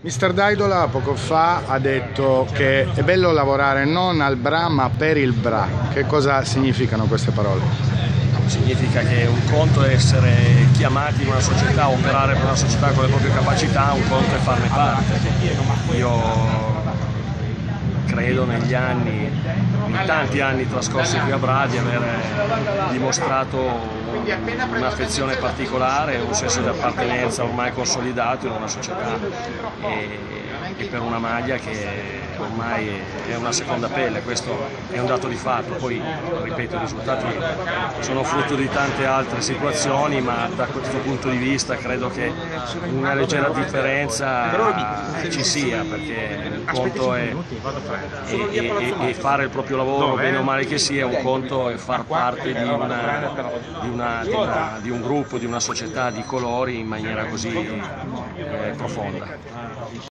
Mister Daidola poco fa ha detto che è bello lavorare non al Bra ma per il Bra. Che cosa significano queste parole? Significa che un conto è essere chiamati in una società, operare per una società con le proprie capacità, un conto è farne parte. Io credo negli anni, in tanti anni trascorsi qui a Bra, di aver dimostrato un'affezione particolare, un senso di appartenenza ormai consolidato in una società e per una maglia che ormai è una seconda pelle. Questo è un dato di fatto. Poi, ripeto, i risultati sono frutto di tante altre situazioni, ma da questo punto di vista credo che una leggera differenza ci sia, perché un conto è fare il proprio lavoro, bene o male che sia, un conto è far parte di un gruppo, di una società di colori in maniera così profonda.